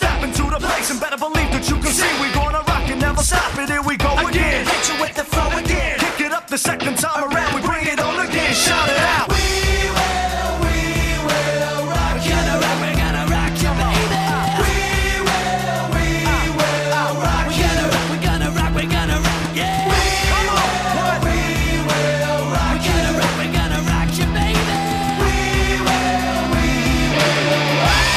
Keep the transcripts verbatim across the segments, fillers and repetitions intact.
step into the place and better believe that you can see we gonna rock and never stop it. Here we go again. Hit you with the flow again. Kick it up the second time around. We bring it on again. Shout it out. We will, we will rock you. We're gonna rock, we're gonna rock you, baby. We will, we will rock you. We're gonna rock, we're gonna rock, we're gonna rock, yeah. We will, we will rock you. We're gonna rock, we're gonna rock you, baby. We will, we will rock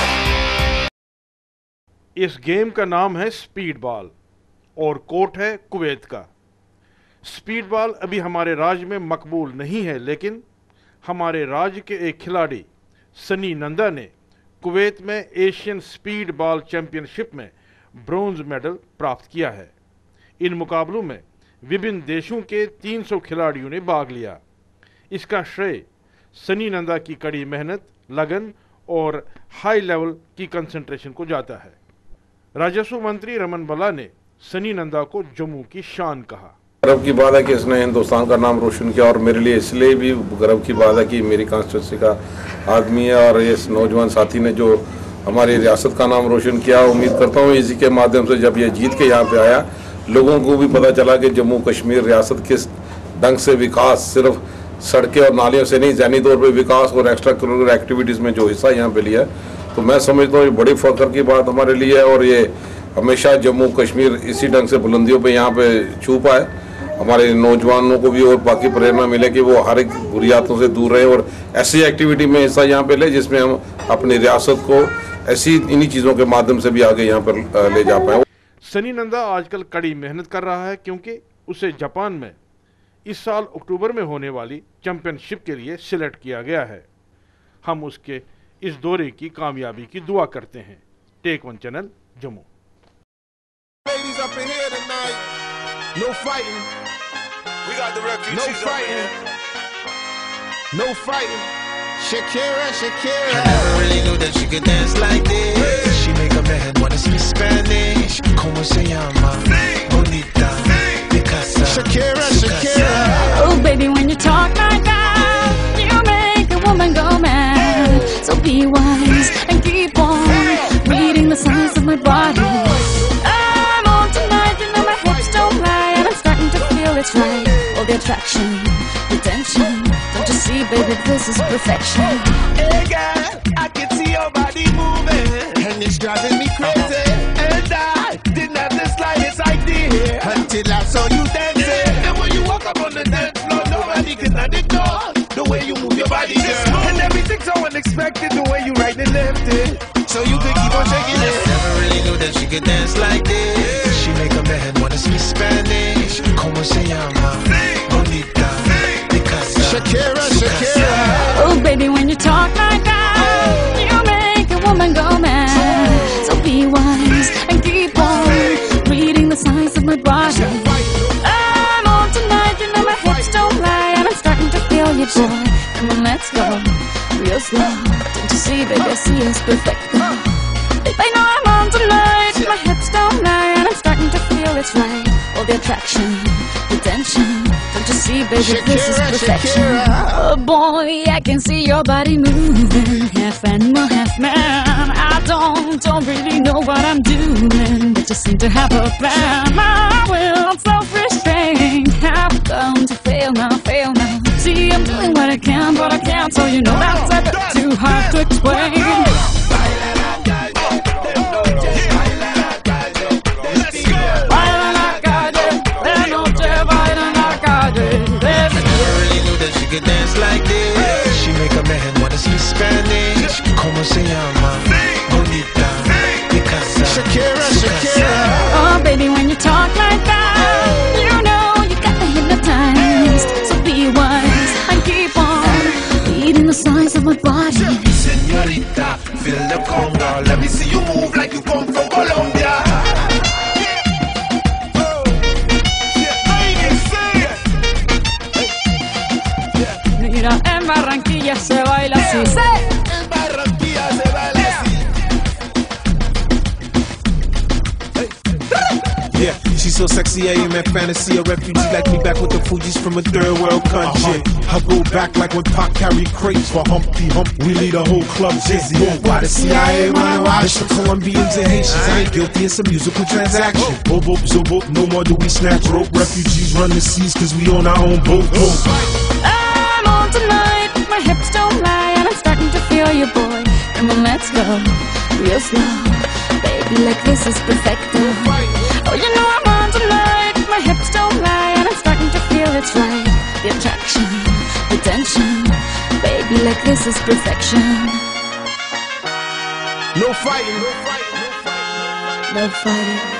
you. इस game का नाम है speed ball और court है Kuwait का। Speed ball अभी हमारे राज्य में मकबूल नहीं है, लेकिन हमारे राज्य के एक खिलाड़ी सनी नंदा ने कुवैत में एशियन स्पीड बॉल चैंपियनशिप में ब्रोंज मेडल प्राप्त किया है। इन मुकाबलों में विभिन्न देशों के तीन सौ खिलाड़ियों ने भाग लिया। इसका श्रेय सनी नंदा की कड़ी मेहनत, लगन और हाई लेवल की कंसंट्रेशन को जाता है। राजस्व मंत्री रमन बला ने सनी नंदा को जम्मू की शान कहा। गर्व की बात है कि इसने हिंदुस्तान का नाम रोशन किया और मेरे लिए इसलिए भी गर्व की बात है कि मेरी कॉन्स्टिट्यूंसी का आदमी है और इस नौजवान साथी ने जो हमारी रियासत का नाम रोशन किया। उम्मीद करता हूँ इसी के माध्यम से जब ये जीत के यहाँ पे आया, लोगों को भी पता चला कि जम्मू कश्मीर रियासत किस ढंग से विकास सिर्फ सड़कें और नालियों से नहीं, ज़हनी तौर पर विकास और एक्स्ट्रा करिकुलर एक्टिविटीज़ में जो हिस्सा यहाँ पे लिया, तो मैं समझता हूँ ये बड़ी फख्र की बात हमारे लिए है और ये हमेशा जम्मू कश्मीर इसी ढंग से बुलंदियों पे यहाँ पे छू पाए। हमारे नौजवानों को भी और बाकी प्रेरणा मिले कि वो हर एक बुरियातों से दूर रहे और ऐसी एक्टिविटी में हिस्सा यहाँ पे ले जिसमें हम अपनी रियासत को ऐसी इन्हीं चीज़ों के माध्यम से भी आगे यहाँ पर ले जा पाए। सनी नंदा आजकल कड़ी मेहनत कर रहा है क्योंकि उसे जापान में इस साल अक्टूबर में होने वाली चैंपियनशिप के लिए सिलेक्ट किया गया है। हम उसके इस दौरे की कामयाबी की दुआ करते हैं। Take One channel Jammu. Ladies up in here tonight. No fighting. We got the refugees No up in fighting. here. No fighting. Shakira, Shakira. I never really knew that she could dance like this. She make a man wanna speak Spanish. Como se llama? Bonita. Picasa. Shakira, Shakira. Oh, baby, when you talk like that, you make a woman go mad. So be wise and keep on reading the signs of my body. I'm on tonight, you know my hips don't lie, and I'm starting to feel it's right. All the attraction, the tension. Don't you see, baby, this is perfection. Hey girl, I can see your body moving, and it's driving me crazy. And I didn't have the slightest idea until I saw you dancing. And when you walk up on the dance floor, nobody can ignore the way you move your body, girl. And everything's so unexpected, the way you right and left it, so you could keep on shaking it. Never really knew that she could dance like this. She make a man wanna speak Spanish. Como se llama? Bonita. Picasa. Shakira, Shakira. Oh, baby, when you talk like that, you make a woman go mad. So be wise and keep on reading the signs of my body. I'm on tonight, you know my hips don't lie, and I'm starting to feel you, boy. Come on, let's go real slow. Don't you see, baby, I see it's perfect. Babe, I know I'm on tonight, my hips don't lie, and I'm starting to feel it's right. All the attraction, the tension. Don't you see, baby, this is Shakira, perfection. Shakira. Oh boy, I can see your body moving, half animal, half man. I don't, don't really know what I'm doing, but just seem to have a plan. My will, self-restraint, have come to fail now, fail now. See, I'm doing what I can, but I can't, so you know that's a bit too hard to explain. Could dance like this. She make a man wanna speak Spanish. Como se llama? Bonita. Picasa. Shakira, Shakira. Oh, baby, when you talk like that, you know you got me hypnotized. So be wise and keep on reading the signs of my body. Señorita, feel the conga. Let me see you move like you come from Colombia. Mira, en Barranquilla se baila así. En Barranquilla se baila así. Yeah, she She's so sexy, I am in fantasy. A refugee like me back with the Fugees from a third world country. Uh-huh. I go back like when Pac carried crates for Humpty Hump. We lead a whole club dizzy. Why the C I A run wild? It's for Colombians and Haitians. I ain't guilty, it's a musical transaction. Boop, boop, zo, boop. No more do we snatch rope. Refugees run the seas cause we on our own boat. I'm on tonight, my hips don't lie, and I'm starting to feel you, boy. Come on, let's go, real slow. Baby, like this is perfecto. Oh, you know I'm on tonight, my hips don't lie, and I'm starting to feel it's right. The attraction, the tension. Baby, like this is perfection. No fighting, no fighting, no fighting. No fighting.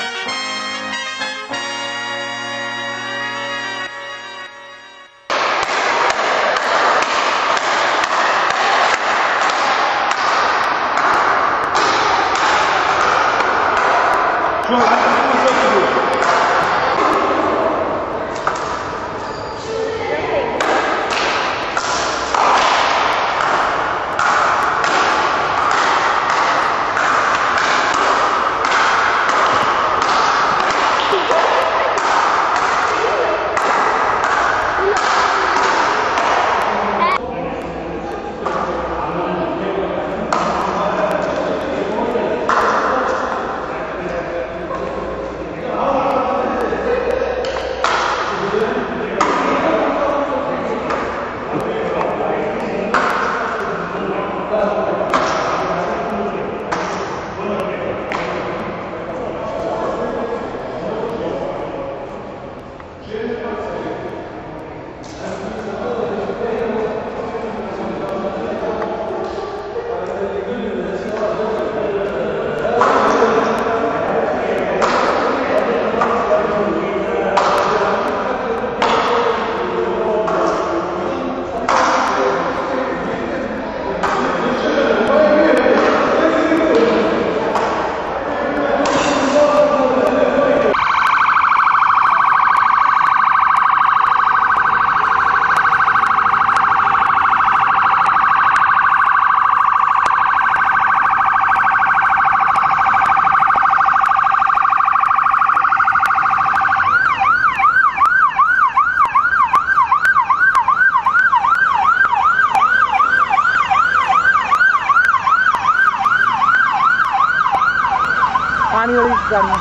पानी वाली गाड़ियाँ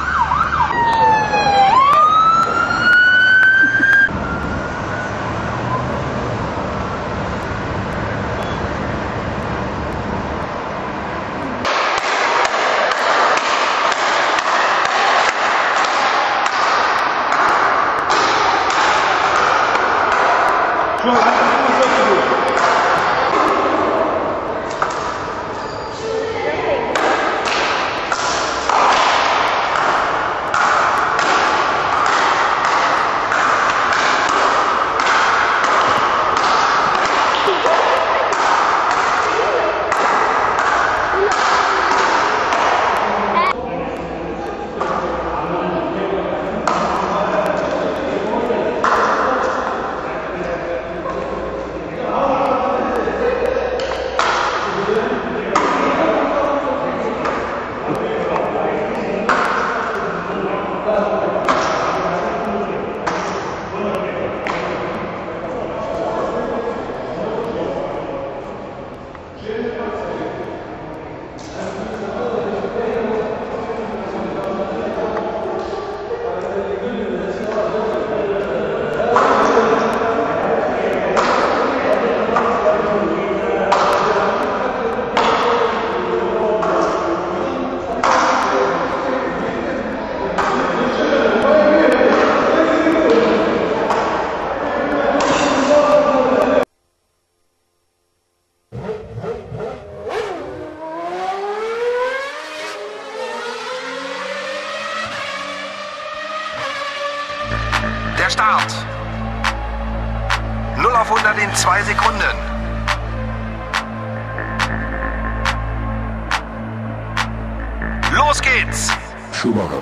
Der Start. null auf hundert in zwei Sekunden. Los geht's. Schumacher.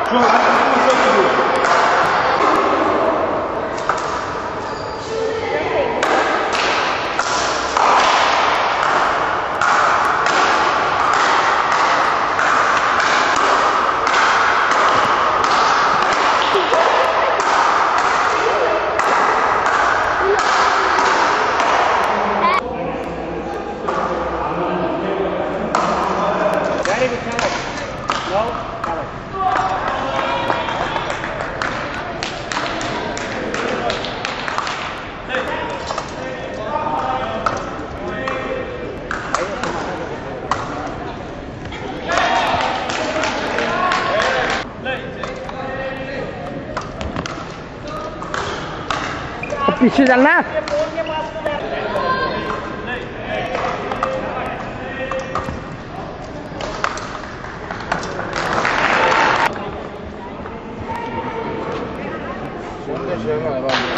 पीछे चलना। Şöyle şey var.